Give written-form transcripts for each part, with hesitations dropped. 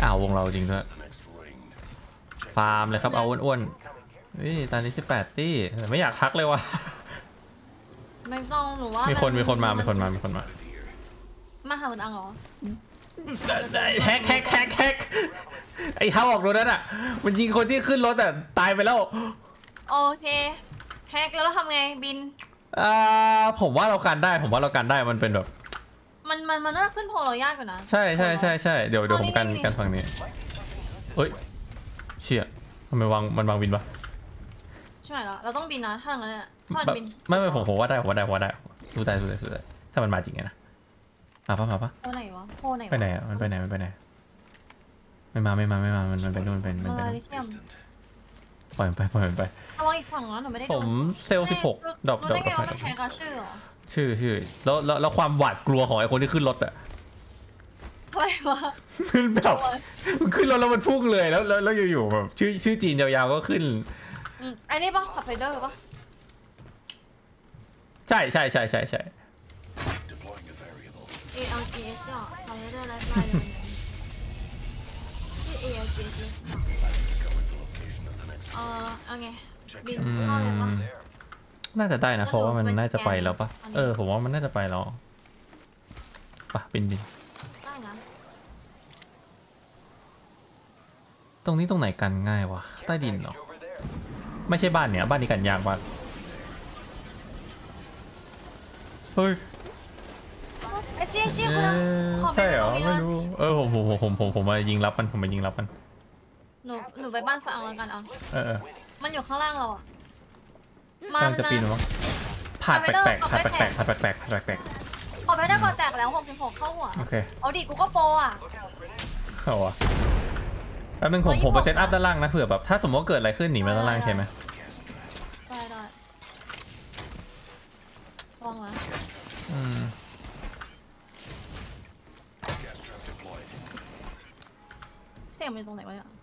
วงเราจริงด้วยฟาร์มเลยครับเอาอ้วนๆนี่ตอนนี้18ตี้ไม่อยากทักเลยว่ะไม่ต้องหนูว่ามีคนมามาหาคนอังเหรอแฮกไอ้เท้าออกรถนั่นอ่ะมันยิงคนที่ขึ้นรถแต่ตายไปแล้วโอเคแฮกแล้วเราทำไงบินผมว่าเรากันได้มันเป็นแบบมันน่าขึ้นโพเรายากกว่านะใช่เดี๋ยวผมกันฝั่งนี้เฮ้ยเชี่ยทำไมมันวางบินปะใช่แล้วเราต้องบินนะถ้าอย่างนั้นเนี่ยถ้าบินไม่ผมว่าได้สู้ได้ถ้ามันมาจริงไงนะมาปะโพไหนวะโพไหนไปไหนอ่ะมันไปไหนไม่มามันไปนู่นเป็นปล่อยมันไปเอาอีกฝั่งแล้วหนูไม่ได้ผมเซลล์16ดอกได้ไงว่ามันแทงกับชื่อหรอชื่อแล้วความหวาดกลัวของไอ้คนที่ขึ้นรถอ่ะอะไรวะมันแบบขึ้นรถแล้วมันพุ่งเลยแล้วอยู่ๆแบบชื่อจีนยาวๆก็ขึ้นไอ้นี่ป่ะขับไฟเดอร์ป่ะใช่ ALGS อ่ะขับไฟเดอร์ไลฟ์ไลน์ชื่อ ALGS เอาไงบินเข้าเลยป่ะน่าจะได้นะเพราะว่ามันน่าจะไปแล้วปะผมว่ามันน่าจะไปแล้วปะบินได้นะตรงนี้ตรงไหนกันง่ายวะใต้ดินเหรอไม่ใช่บ้านเนี่ยบ้านนี้กันยากมากเฮ้ยเชี่ยใช่เหรอไม่รู้ผมมายิงรับมันหนูไปบ้านฝรั่งแล้วกันมันอยู่ข้างล่างเราอ่ะมันจะปีนมั้งผาดแปลกขอไปได้ก่อนแตกแล้ว66เข้าหัวโอเคเอาดิกูก็โปอ่ะเอาวะแป๊บนึงผมเซตอัพด้านล่างนะเผื่อแบบถ้าสมมติว่าเกิดอะไรขึ้นหนีมาด้านล่างใช่ไหมได้ลองมาเสียงมันอยู่ตรงไหนวะเนี่ย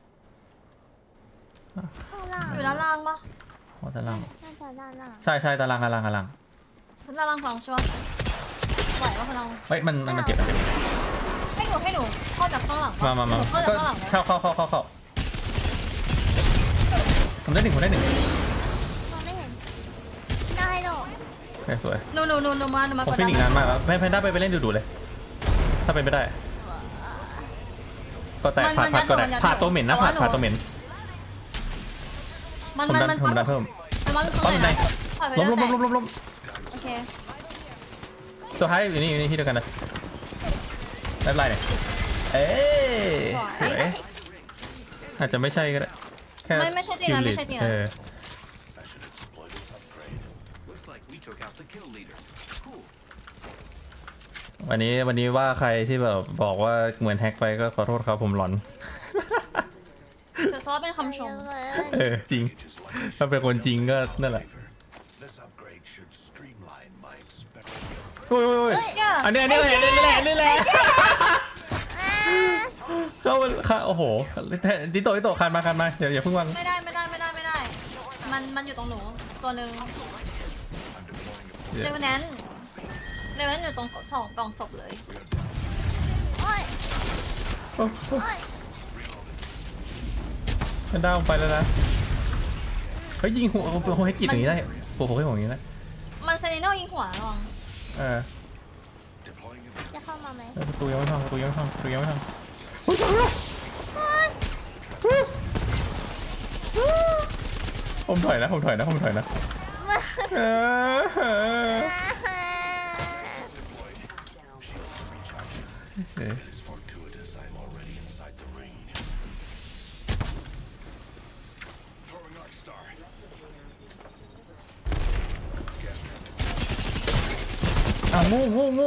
อยู่ด้านล่างปะด้านล่างใช่ด้านล่างด้านล่างฟังใช่ปะไหวปะพลังเฮ้ยมันเจ็บให้หนูเข้าจากข้างหลังมาเข้าผมได้หนึ่งไม่เห็นได้หรอกสวยหนูมาผมฟินิกนานมากแล้วแพนด้าไปเล่นดูเลยถ้าเป็นไม่ได้ก็แตกผ่าตัวเหม็นนะผ่าตัวเหม็นผมดันเพิ่มป้อมในล้มโอเคตัวท้ายอยู่นี่ที่เดียวกันนะไม่เป็นไรเนี่ยอาจจะไม่ใช่ก็ได้แค่ไม่ใช่จริงนะวันนี้ว่าใครที่แบบบอกว่าเหมือนแฮกไปก็ขอโทษครับผมหลอนแต่ซอสเป็นคำชมจริงถ้าเป็นคนจริงก็นั่นแหละโอ้ยอันนี้แหละก็โอ้โหดิโตคันมาเดี๋ยวเพิ่งวางไม่ได้มันอยู่ตรงหนูตัวหนึ่งเลเวนนั้นอยู่ตรง2 กล่องศพเลยมันดาวไปแล้วนะเฮ้ยยิงหัวให้กิดอย่างนี้ได้โอ้โหให้หัวอย่างนี้นะมันเซนิโนยิงหัวระวังจะเข้ามาไหมประตูยังไม่ทำผมถอยนะงู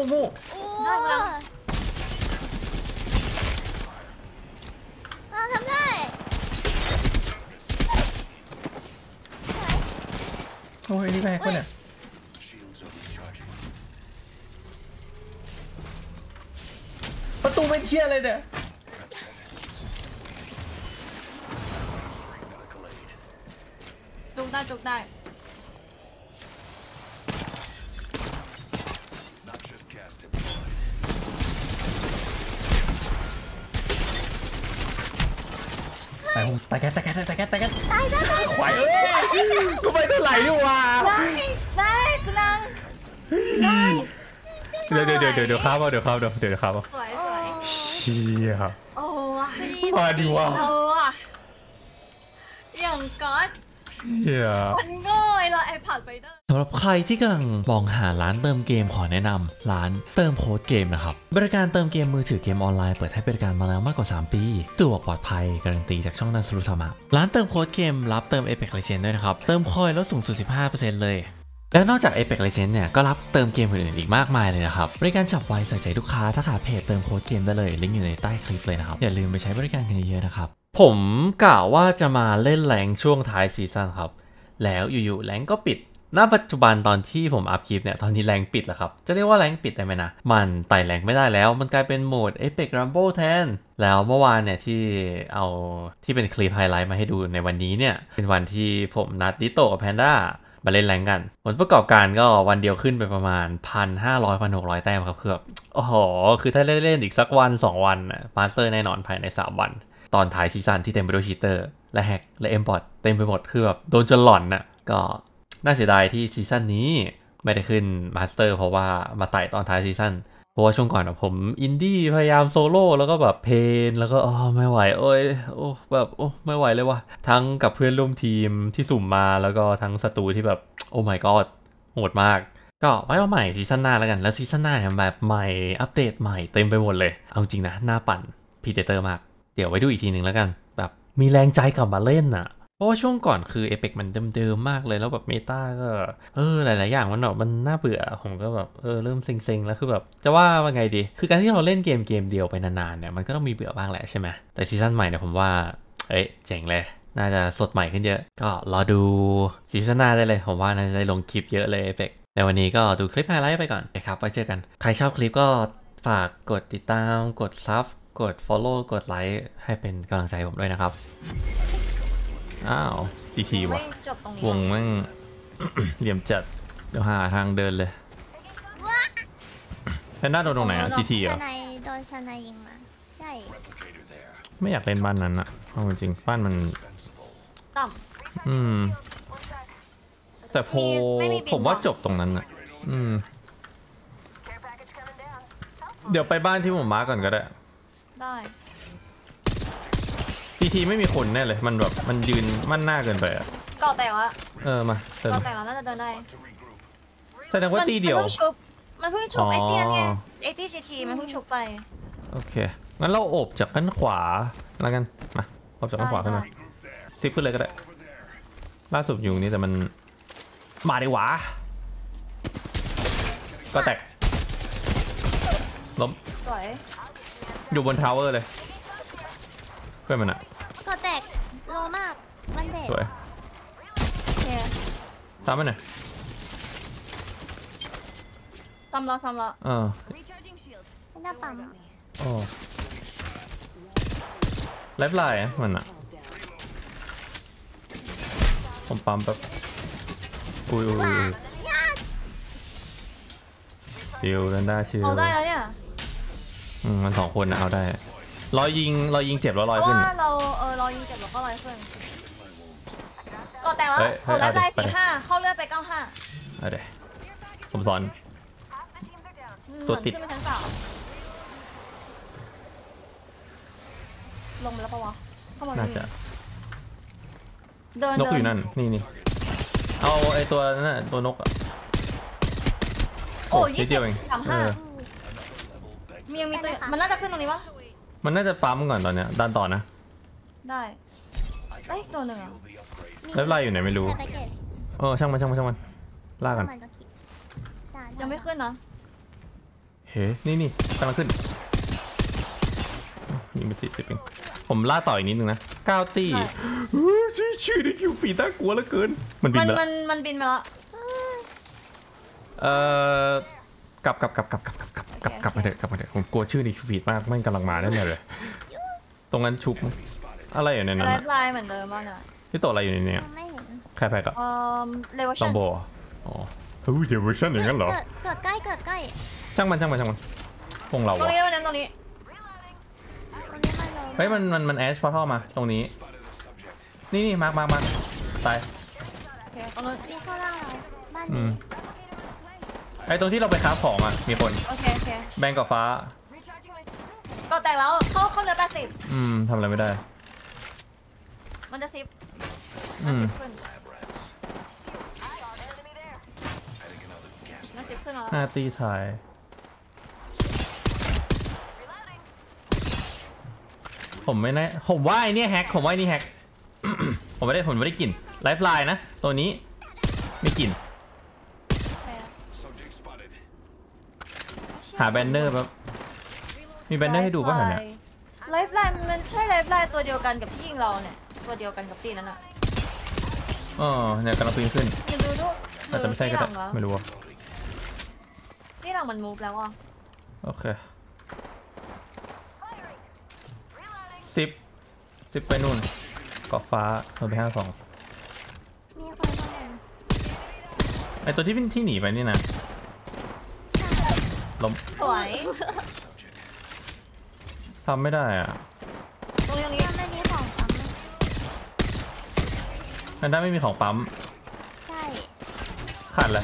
ทำได้โอ้ยนี่แม่คนเนี่ยประตูเป็นเชี่ยเลยเนี่ยจุกได้ตายแก๊สตายแก๊สตายแก๊สตายแก๊สตายตายตายไหวเอ้ยก็ไปเท่าไหร่ดีวะได้นางเดี๋ยวครับเดี๋ยวครับเดี๋ยวครับสวยสวยเชี่ยโอ้ยมาดิวะอย่างก๊อตเชี่ยมันโง่เลยไอ้ผัดไปเด้อสำหรับใครที่กำลังมองหาร้านเติมเกมขอแนะนำร้านเติมโค้ดเกมนะครับบริการเติมเกมมือถือเกมออนไลน์เปิดให้บริการมาแล้วมากกว่า3 ปีสะดวกปลอดภัยการันตีจากช่องนันสรุสามะร้านเติมโค้ดเกมรับเติม Apex Legends ด้วยนะครับเติมคอยลดสูงสุด 15% เลยและนอกจาก Apex Legends เนี่ยก็รับเติมเกมอื่นๆอีกมากมายเลยนะครับบริการฉับไวใส่ใจลูกค้าถ้าขาเพจเติมโค้ดเกมได้เลยลิงก์อยู่ในใต้คลิปเลยนะครับอย่าลืมไปใช้บริการกันเยอะๆนะครับผมกะว่าจะมาเล่นแรงช่วงท้ายซีซั่นครับแล้วอยู่ๆแรงก็ปิดณปัจจุบันตอนที่ผมอัพคลิปเนี่ยตอนนี้แรงปิดแล้วครับจะเรียกว่าแรงปิดได้ไหมนะมันไต่แรงไม่ได้แล้วมันกลายเป็นโหมด Apex Rumble แทนแล้วเมื่อวานเนี่ยที่เอาที่เป็นคลิปไฮไลท์มาให้ดูในวันนี้เนี่ยเป็นวันที่ผมนัดดิโตกับแพนด้ามาเล่นแรงกันผลประกอบการก็วันเดียวขึ้นไปประมาณ 1,500-1,600 แต้มครับคือแบบโอ้โหคือถ้าเล่นอีกสักวัน2วันมาสเตอร์แน่นอนภายใน3วันตอนท้ายซีซั่นที่เต็มไปด้วยชีเตอร์และแฮกและเอ็มบอทเต็มไปหมดคือแบบโดนจนหล่อนน่ะก็น่าเสียดายที่ซีซั่นนี้ไม่ได้ขึ้นมาสเตอร์เพราะว่ามาไต่ตอนท้ายซีซั่นเพราะว่าช่วงก่อนผมอินดี้พยายามโซโล่แล้วก็แบบเพนแล้วก็ไม่ไหวโอ้ยแบบไม่ไหวเลยว่ะทั้งกับเพื่อนร่วมทีมที่สุ่มมาแล้วก็ทั้งศัตรูที่แบบโอ้ my god โหดมากก็ไว้เอาใหม่ซีซั่นหน้าแล้วกันแล้วซีซั่นหน้าเนี่ยแบบใหม่อัปเดตใหม่เต็มไปหมดเลยเอาจริงนะหน้าปั่นพีเดเตอร์มากเดี๋ยวไว้ดูอีกทีหนึ่งแล้วกันแบบมีแรงใจกลับมาเล่นน่ะเพราะว่าช่วงก่อนคือ Apex มันเดิมๆมากเลยแล้วแบบเมตาก็หลายๆอย่างมันแบบมันน่าเบื่อผมก็แบบเริ่มเซ็งๆแล้วคือแบบจะว่าไงดีคือการที่เราเล่นเกมเดียวไปนานๆเนี่ยมันก็ต้องมีเบื่อบ้างแหละใช่ไหมแต่ซีซั่นใหม่เนี่ยผมว่าเจ๋งเลยน่าจะสดใหม่ขึ้นเยอะก็รอดูซีซั่นหน้าได้เลยผมว่าน่าจะได้ลงคลิปเยอะเลย Apex แต่วันนี้ก็ดูคลิปไฮไลท์ไปก่อนนะครับไว้เจอกันใครชอบคลิปก็ฝากกดติดตามกดซับกด follow กดไลค์ให้เป็นกำลังใจผมด้วยนะครับอ้าวทีว่ะวงแม่ง เหลี่ยมจัดเดี๋ยวหาทางเดินเลยแพนด้าโดนตรงไหนอะทีเหรอสไนโดนสไนยิงมาใช่ไม่อยากเล่นบ้านนั้นอะเอาจริงบ้านมันต่ำแต่ผมว่าจบตรงนั้นอะเดี๋ยวไปบ้านที่ผมมาร์กก่อนก็ได้ได้ทีไม่มีคนแน่เลยมันแบบมันยืนมั่นหน้าเกินไปอะเกาะแตกแล้วมาเติมเกาะแตกแล้วน่าจะเดินได้แสดงว่าตีเดียวมันเพิ่งชุบไอเตี้ยไงไอตี้จีทีมันเพิ่งชุบไปโอเคงั้นเราโอบจากด้านขวาแล้วกันมาโอบจากด้านขวาขึ้นมาซิปขึ้นเลยก็ได้ล่าสุดอยู่นี่แต่มันมาดิวะก็แตกล้มสวยอยู่บนทาวเวอร์เลยเพื่อนมันอะก็แตกโลมากมันเด็กสวยตามไปหน่อยซ้ำแล้วไม่น่าปั๊มไลฟ์ไลน์มันอะผมปั๊มแบบอุ้ยชิวกันได้ชิวเอาได้แล้วเนี่ยมัน2 คนนะเอาได้รอยิงเจ็บแล้วลอยขึ้นเพราะว่าเรายิงเจ็บแล้วก็ลอยขึ้นก็แต่แล้วเขาได้45เข้าเลือดไป95 เอาเดี๋ยวผมสอนตัวติดลงไปแล้วปะวะน่าจะนกอยู่นั่นนี่เอาไอตัวนั่นตัวนกอะโอ้ยเดียวเองมีตัวมันน่าจะขึ้นตรงนี้ปะมันน่าจะปั๊มก่อนตอนเนี้ยดันต่อนะได้ตัวหนึ่งแล้วไล่อยู่ไหนไม่รู้ช่างมันล่ากันยังไม่ขึ้นนะเฮ้นี่กำลังขึ้นยิงไป40เองผมล่าต่ออีกนิดนึงนะ9 ตี้ชื่อในคิวฟีน่ากลัวเหลือเกินมันบินแล้วมันบินมาแล้วกลับมาเถอะผมกลัวชื่อในคิวฟีดมากไม่กำลังมาแน่เลยตรงนั้นชุบอะไรอยู่ในนั้นลายเหมือนเดิมบ้างอะที่ตัวอะไรอยู่ในนี้ไม่เห็นใครแพ้กับเลเวอร์ชั่นลองโบเลเวอร์ชั่นอย่างนั้นเหรอเกิดใกล้ช่างมันพงเราตรงนี้เฮ้ยมันแอชพอร์ทัลมาตรงนี้นี่มาตายโอเคตรงนู้นมีข้างล่างเราบ้านอืนี้มไอตรงที่เราไปค้าของอ่ะมีคนโอเคโอเคแบงก์กับฟ้าก็แตกแล้วเข้าเรือ80 ทำอะไรไม่ได้มันจะซิปอืมขึ้นมันซิปขึ้นแล้ว 5 ตีถ่าย ผมไม่แน่ผมว่าไอเนี่ยแฮกผมว่าไอนี่แฮก ผมไม่ได้กลิ่นไลฟ์ไลน์นะตัวนี้มีกลิ่นหาแบนเนอร์แบบมีแบนเนอร์ให้ดูป่ะเนี่ยไลฟ์ไลน์มันใช่ไลฟ์ไลน์ตัวเดียวกันกับที่ยิงเราเนี่ยตัวเดียวกันกับตีนั้นอะเนี่ยกำลังปีนขึ้นยังดูดูอาจจะไม่ใช่ก็ได้ไม่รู้ว่าที่หลังมันมูฟแล้วอ่ะโอเค10ไปนู่นเกาะฟ้าเราไป52 มีคนข้างบนไอตัวที่หนีไปนี่นะล้มสวยทำไม่ได้อ่ะตรงนี้ถ้าไม่มีของปั๊มมันได้ไม่มีของปั๊มใช่ขาดเลย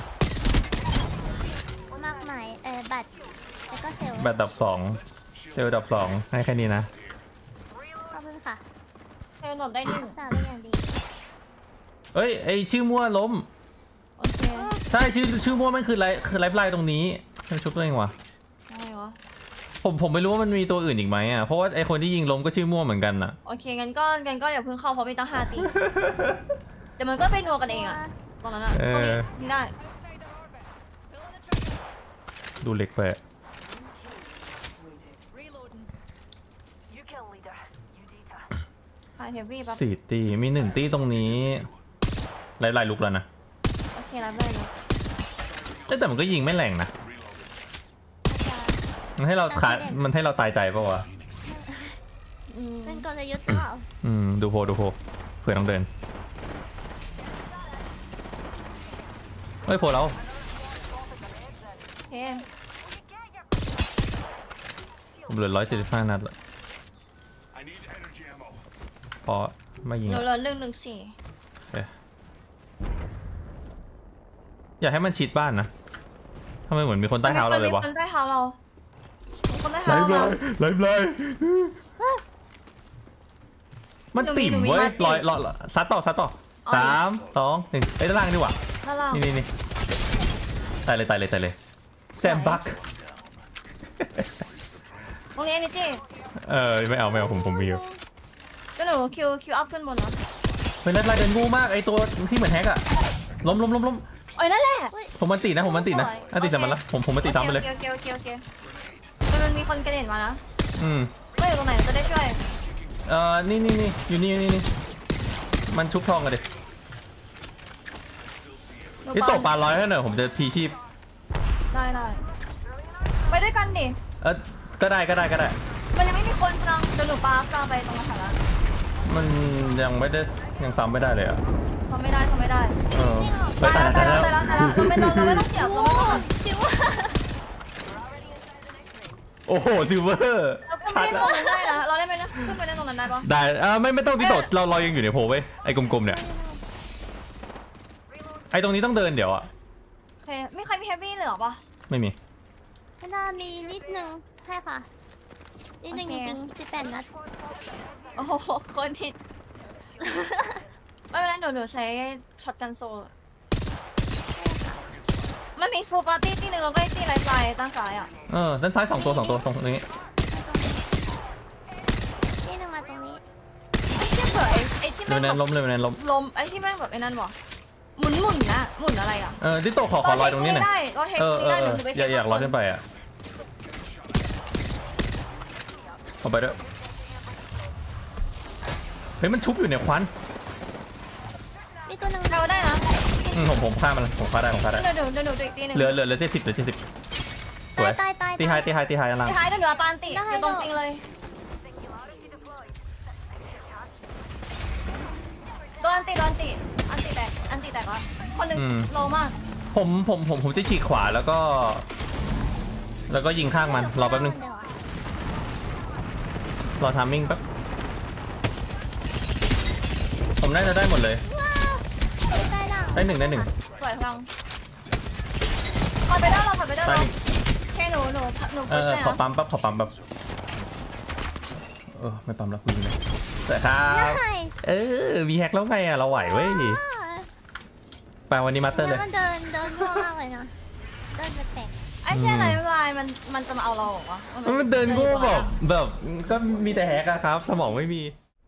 มากมายบัตรแล้วก็เซลล์แบตดับ2เซลล์ดับ2ให้แค่นี้นะขอบคุณค่ะให้มันหลบได้หนึ่งสาวเป็นอย่างดีเอ้ยไอชื่อมั่วล้มโอเคใช่ชื่อมั่วมันคือไลฟ์ไลน์ตรงนี้มันชุบตัวเองวะอะไรวะผมไม่รู้ว่ามันมีตัวอื่นอีกไหมอ่ะเพราะว่าไอคนที่ยิงล้มก็ชื่อมั่วเหมือนกันอ่ะโอเคงั้นก็อย่าเพิ่งเข้าเพราะมีตั้ง5 ตีแต่มันก็ไปนัวกันเองอะตรงนั้นอะตรงนี้ยิงได้ดูเล็กไปไฮเฮฟวี่ปั๊บ 4 ตีมี1ตีตรงนี้ไลฟ์ลุกแล้วนะโอเครับได้เลยแต่มันก็ยิงไม่แรงนะมันให้เราตายใจปะวะเป็นกลยุทธ์เปล่าดูโพเผื่อต้องเดินเฮ้ยโพเราโอเคผมเหลือ175 นัดละพอไม่ยิงหนูอะเหลือ114 อยากให้มันชิดบ้านนะทำไมเหมือนมีคนใต้เท้าเราเลยวะมีคนใต้เท้าเราคนใต้เท้าเราไลฟ์ไลน์มันติ่มเว้ยลอยซัดต่อ3 2 1ไอ้ด้านล่างดีกว่าด้านล่างนี่ตายเลยแซมบักตรงนี้นี่จีไม่เอาผมมีอยู่ก็หนูคิวอัพขึ้นบนนะเฮ้ยไลฟ์เดินงูมากไอ้ตัวที่เหมือนแฮกอะล้มโอ้ยนั่นแหละผมมันตินะอันติใส่มันละผมมันติซ้ำไปเลยโอเคมันมีคนกระเด็นมานะ ไม่อยู่ตรงไหนจะได้ช่วยนี่อยู่นี่มันชุบทองกันดินี่ตกปลาร้อยให้หน่อยผมจะพีชีพได้ไปด้วยกันดิก็ได้มันยังไม่มีคนกำลังเดินหนูปลากำลังไปตรงนั้นแล้วมันยังซ้ำไม่ได้เลยอ่ะเขาไม่ได้ไปตายแล้วเราไม่ต้องเสียบเราไม่ต้องจิ๋วโอ้โหซิลเวอร์เราขึ้นไปเล่นตรงนั้นได้นะเราเล่นไปนะขึ้นไปเล่นตรงนั้นได้ปะได้ไม่ต้องติดต่อเรายังอยู่ในโพเว้ยไอ้กลมๆเนี่ยไอ้ตรงนี้ต้องเดินเดี๋ยวอ่ะโอเคไม่ใครมีเฮฟวี่เหลือปะไม่มีไม่น่ามีนิดนึงใช่ค่ะนิดนึงจริงๆ18 นัดโอ้โหคนทิศไม่เป็นไรหนูใช้ช็อตกันโซลมันมีฟูลปาร์ตี้ที่หนึ่งแล้วก็ที่ไลฟ์ไลน์ตั้งซ้ายอ่ะด้านซ้าย2 ตัวตรงนี้นี่นึงมาตรงนี้ไอ้เชี่ยเผื่อไอ้ที่เลยแม่งล้มลมไอ้ที่แม่งแบบไอ้นั่นวะหมุนนะหมุนอะไรอ่ะดิโตขอลอยตรงนี้หน่อยเราเทคไม่ได้หนูจะไปเทคอยากลอยขึ้นไปอ่ะเอาไปด้วยเฮ้ยมันชุบอยู่ในควันมีตัวหนึ่งเราได้นะผมฆ่ามันผมฆ่าได้เดี๋ยวหนูอีกตีหนึ่งเหลือ70สวยตายตีไฮอันล่างท้ายเดี๋ยวหนูปานติอยู่ตรงจริงเลยโดนอันติแตกวะคนหนึ่งโลมากผมจะฉีกขวาแล้วก็ยิงข้างมันรอแป๊บนึงรอทามมิ่งแป๊บผมน่าจะได้หมดเลยว้าวได้ดังได้หนึ่งสวยพลังถอยไปด้านเราถอยไปด้านได้เราหนึ่งแค่หนูพุชขอปั๊มแป๊บไม่ปั๊มแล้วคุยเลยแต่ครับได้มีแฮกแล้วไงอ่ะเราไหวเว้ยไปวันนี้มาสเตอร์เลแล้วยมันเดินทั่วมากเลยนะเดินแปลกไอ้เช่นไรไม่เป็นไรมันจะมาเอาเราเหรอวะมันเดินกูแบบก็มีแต่แฮกอะครับ สมองไม่มี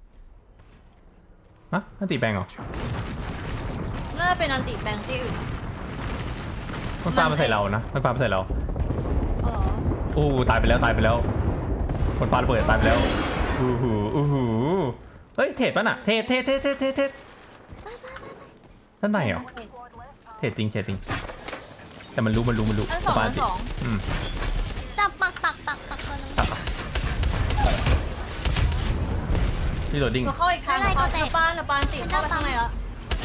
ฮะอันตีแบงเหรอน่าจะเป็นอันติแบงที่อื่นมันปามาใส่เรานะมันปามาใส่เราอ๋อตายไปแล้วคนปาระเบิดตายไปแล้วเฮ้ยเทรดป่ะน่ะเทรดท่านไหนเหรอเทรดจริงแต่มันรู้อันสองปาจับปักตัวนึงที่โดดดิ้งหนูเข้าอีกทางหนูปานติเข้าไปข้างในแล้ว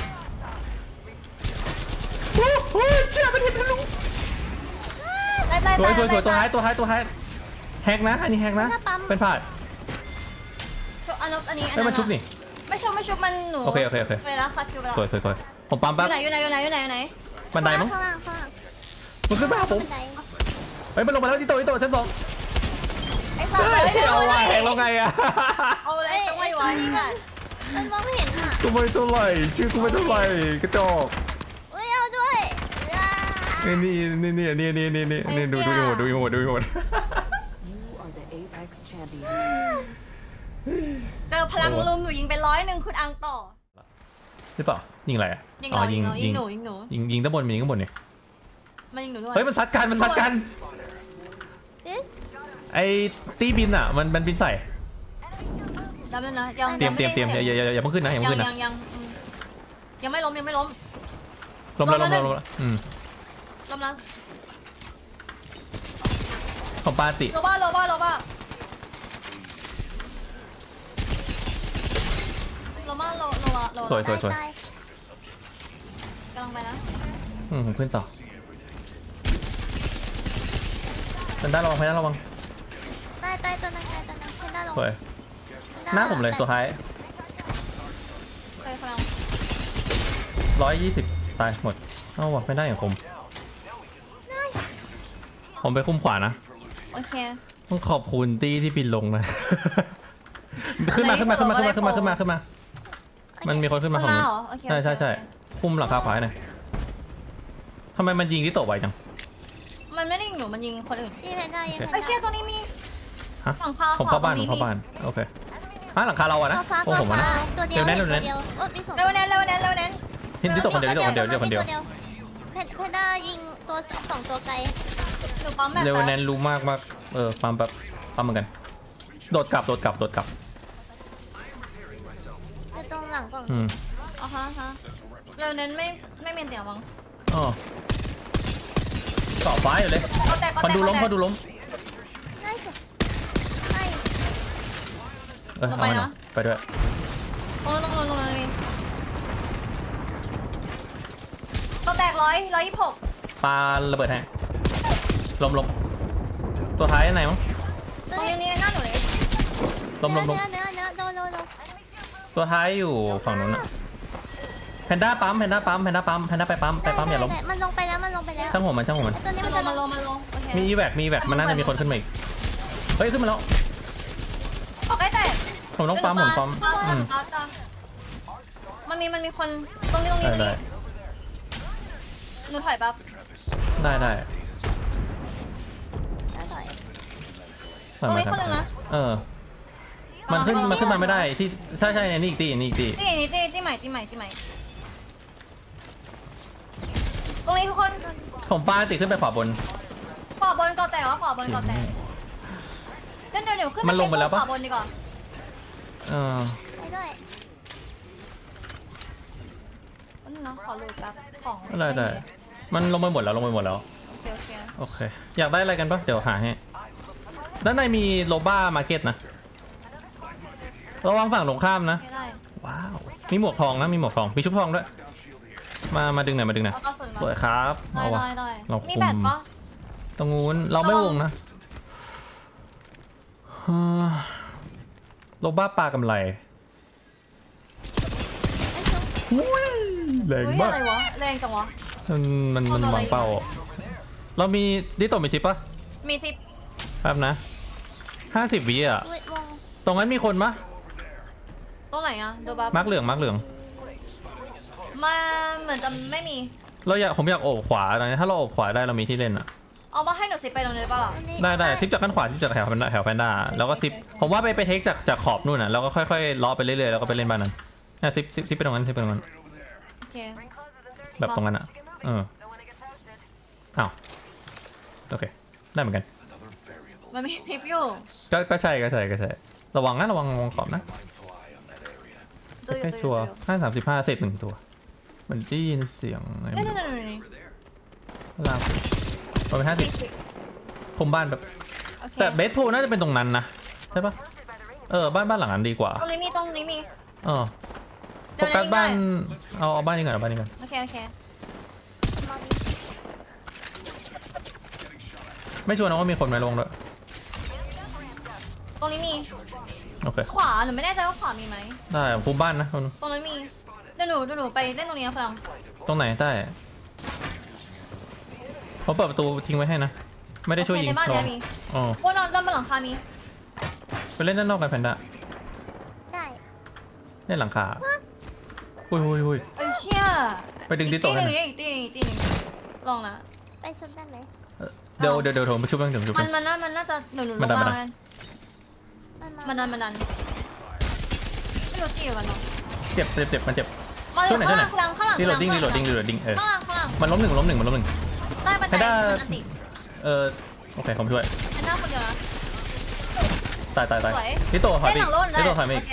เชื่อมันเห็นทะลุได้สวยตัวท้ายแฮกนะอันนี้แฮกนะเป็นพลาดอันนี้ไม่มันชุบนี่ไม่ชุบมันหนูโอเคไปแล้วค่ะคิวไปแล้วสวยผมปั๊มอแป๊บยู่ไหนบันไดมั้งข้างล่างมันขึ้นมาหาผมบันไดเฮ้ยมันลงมาแล้วที่โต๊ะชั้น 2 ไอ้สัตว์เอาไว้แฮกแล้วไงอะเอาเลยต้องไว้ไว้นี่ค่ะมันมองไม่เห็นอ่ะกูไม่เท่าไหร่ชื่อกูไม่เท่าไหร่กระจอกอุ้ยเอาด้วยนี่ดูอีโหมดเจอพลังลุมหนูยิงไป100คุณอังต่อใช่เปล่ายิงอะไรอ่ะยิงหนูยิงหนูยิงด้านบนมันยิงข้างบนเนี่ยมันยิงหนูด้วยเฮ้ยมันซัดกันเอ๊ะไอ้ตีบินอ่ะมันบินใส่จำได้นะเตรียมอย่าเพิ่งขึ้นนะยังไม่ล้มล้มแล้วล้มแล้วล้มของปาติโลบ้าโลมากสวยตายกำลังไปนะผมขึ้นต่อมันได้ระวังตายตัวนึงขึ้นได้ลงสวยหน้าผมเลยตัวท้ายไปพลัง 120ตายหมดเอาวะไม่ได้อย่างผมไปคุ้มขวานะโอเคต้องขอบคุณตี้ที่บินลงนะ ขึ้นมามันมีคนขึ้นมาของนู้นใช่คุมหลังคาขวาหน่อยทำไมมันยิงที่โตะไวจังมันไม่ได้ยิงหนูมันยิงคนอื่นอีเพนได้ไอ้เชี่ยตรงนี้มีฮะหลังคาผมเข้าบ้านโอเคหลังคาเราอะนะโอ้ผมอะนะตัวเดียวโอ้มีสองเร็วเน้นที่โตะคนเดียวเพนด้ายิงตัว2ตัวไกลหนูปั๊มแบบเร็วแนนรู้มากปั๊มแบบปั๊มเหมือนกันโดดกลับอยู่ตรงหลังกล่องอ๋อฮะเร็วเน้นไม่เมียนเตี่ยวมั้งเกาะฟ้าอยู่เลยพอดูล้มได้สิได้เอาไปหน่อยไปด้วยลงนี่ตัวแตก126 ปาระเบิดให้ล้มตัวท้ายไหนมั้งตรงนี้หน้าหนูเลยล้มโดนตัวท้ายอยู่ฝั่งนู้นอะแพนด้าปั๊มไปปั๊มอย่าล้มมันลงไปแล้วช่างหัวมันตัวนี้มันจะลงมาลงโอเคมีแวกมันน่าจะมีคนขึ้นมาอีกเฮ้ยขึ้นมาแล้วออกได้แต่ผมต้องปั๊มมันมีคนตรงนี้หนูถอยปั๊บได้ตรงนี้คนนึงนะมันขึ้นมาไม่ได้ที่ใช่นี่อีกตีที่ใหม่ตรงนี้ทุกคนผมปาติขึ้นไปขวาบนขวาบนก่อแตกขวาบนก่อแตกเดี๋ยวขึ้นขวาบนดีกว่าไปด้วยนะขอรูปแบบของได้มันลงไปหมดแล้วโอเคอยากได้อะไรกันปะเดี๋ยวหาให้ด้านในมีโลบ้ามาร์เก็ตนะระวังฝั่งตรงข้ามนะว้าวมีหมวกทองนะมีชุบทองด้วยมาดึงหน่อยสวยครับเอาวะเราคุมตรงนู้นเราไม่วงนะโลบ้าปลากำไรแรงเฮ้ยมาอะกไรวะแรงจังวะมันวางเป้า เรามีดิโตมีชิปปะมีซิปแป๊บนะ50 วิอ่ะอุ้ยวงตรงนั้นมีคนปะตรงไหนอะดูบัฟมาร์กเหลืองมาเหมือนจะไม่มีผมอยากโอบขวาตอนนี้ถ้าเราโอบขวาได้เรามีที่เล่นอ่ะเอามาให้หนูซิปไปตรงนี้เปล่าอันนี้ได้ทิปจากด้านขวาทิปจากแถวแพนด้าแล้วก็ซิปผมว่าไปเทคจากขอบนู่นน่ะแล้วก็ค่อยๆเลาะไปเรื่อยๆแล้วก็ไปเล่นบ้านนั้นเนี่ยซิปไปตรงนั้นซิปไปตรงนั้นโอเคแบบตรงนั้นอ่ะอ้าวโอเคได้เหมือนกันมันมีซิปอยู่ก็ใช่ระวังวงขอบนะดูอยู่ใกล้ดูชัวร์อยู่ 535เศษ1ตัวมันได้ยินเสียงอะไรนี่ไม่นี่รู้นี่ล่างประมาณนี่ 50ผมบ้านแบบโอเคแต่เบสโพน่าจะเป็นตรงนั้นนะใช่ปะบ้านหลังนั้นดีกว่าตรงนี้มีโฟกัสบ้านเอาบ้านนี้ก่อนโอเคมามีไม่ชัวร์นะว่ามีคนไหมลงด้วยตรงนี้มีโอเคขวาหนูไม่แน่ใจว่าขวามีไหมได้คุมบ้านนะตรงนั้นมีเดี๋ยวหนูไปเล่นตรงนี้นะพลังตรงไหนได้ผมเปิดประตูทิ้งไว้ให้นะไม่ได้ช่วยยิงในบ้านลเนี้องมีอ๋อโอ้นอนด้านบนหลังคามีไปเล่นด้านนอกกันแพนด้าได้เล่นหลังคาอุ้ยเอ้ยเชี่ยไปดึงดิโต้ให้หน่อยอีกตีหนึ่งลองนะไปชุบได้ไหมเดี๋ยวผมไปชุบบ้างเดี๋ยวชุบมับ้าน งมันน่าจะหนูลงมันดันมามันมามันดันไม่รู้ตีอยู่กันเนาะเจ็บมันเจ็บมาเลยข้างหลังรีโหลดดิ้งข้างหลังมันล้มหนึ่งได้บันไดให้ได้มันอันติโอเคผมช่วยอันหน้าคนเดียวนะตายสวยดิโต้ถอยเล่นไปหลังโล่นได้ดิโต้ถอยไปอีกโอเค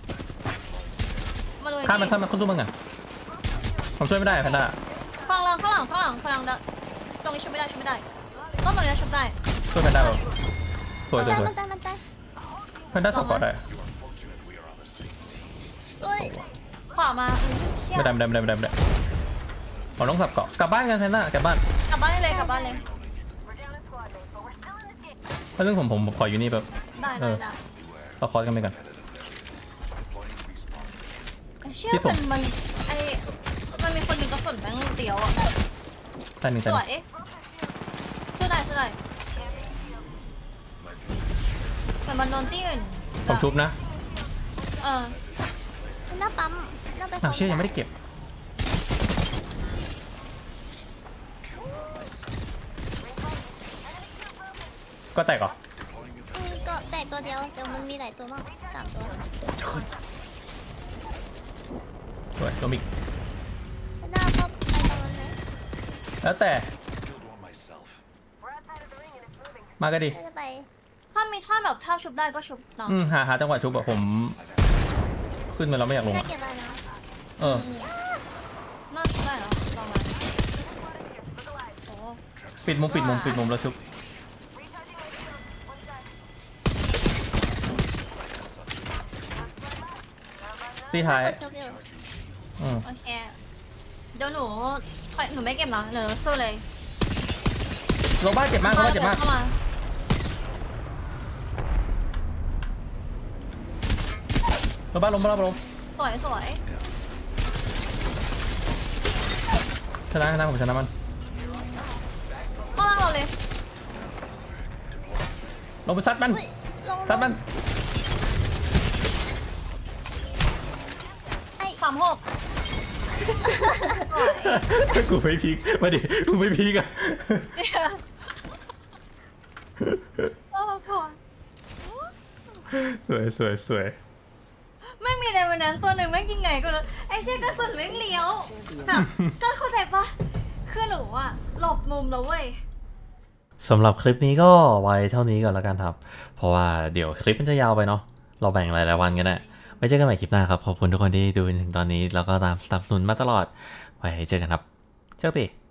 มาเลยข้ามมันขึ้นตู้มันกันผมช่วยไม่ได้แพนด้าข้างหลังตรงนี้ชุบไม่ได้ต้องตรงนี้ชุบได้ช่วยแพนด้าแบบสวยมันตายแพนด้าสับก่อนได้อุ้ยขวามาเชี่ยไม่ได้ผมต้องสับเกาะกลับบ้านกันแพนด้ากลับบ้านกลับบ้านเลยเพราะเรื่องผมขออยู่นี่แบบได้เราคอร์สกันไปก่อนเชี่ยมันมีคนยิงกระสุนแม่งเตี๋ยวอ่ะตายหนึ่งสวยช่วยได้แต่มันโดนตีอื่นผมชุบนะหน้าปั๊มหน้าไปอ้าวเชี่ยยังไม่ได้เก็บก็แตกเหรอก็แตกตัวเดียวเดี๋ยวมันมีหลายตัวมาก3 ตัวสวยตัวมิกหน้าก็ไปตรงนั้นไหมแล้วแต่มาก็ดีก็จะไปถ้าชุบได้ก็ชุบเนาะหาจังหวะชุบแบบผมขึ้นมาแล้วไม่อยากลงน่าเก็บอะไรนะน่าชุบได้เหรอลองมาโอ้ปิดมุมแล้วชุบตีท้ายกดชุบอยู่โอเคเดี๋ยวหนูไม่เก็บนะหนูสู้เลยโรบ้าเจ็บมากโรบ้าเจ็บมากเข้ามาโรบ้าล้มสวยชนะผมชนะมันข้างล่างเราเลยลงไปซัดมันอุ้ยลงซัดมันไอ้ 36สวยกูไม่พีกมาดิกูไม่พีกอ่ะเดี๋ยวก่อนสวยไม่มีอะไรวันนั้นตัวหนึ่งไม่กินไงก็เลยไอ้เชี่ยกระสุนไม่เลี้ยวแบบก็เข้าใจปะคือหนูอะหลบมุมแล้วเว้ยสำหรับคลิปนี้ก็ไว้เท่านี้ก่อนแล้วกันครับ เพราะว่าเดี๋ยวคลิปมันจะยาวไปเนาะเราแบ่งหลายๆวันกันนะไว้เจอกันใหม่คลิปหน้าครับขอบคุณทุกคนที่ดูจนถึงตอนนี้แล้วก็ตามสนับสนุนมาตลอดไว้เจอกันครับโชคดี